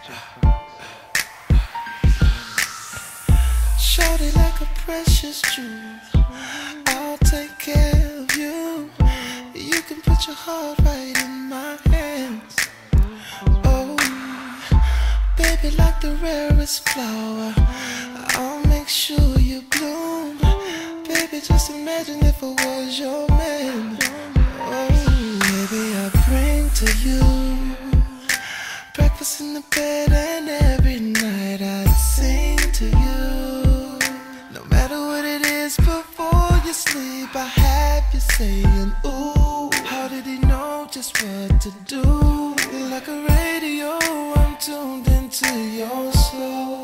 Shorty like a precious jewel, I'll take care of you. You can put your heart right in my hands. Oh, baby, like the rarest flower, I'll make sure you bloom. Baby, just imagine if I was your man. Oh, baby, I bring to you breakfast in the bed, and every night I sing to you. No matter what it is, before you sleep, I have you saying, ooh. How did he know just what to do? Like a radio, I'm tuned into your soul.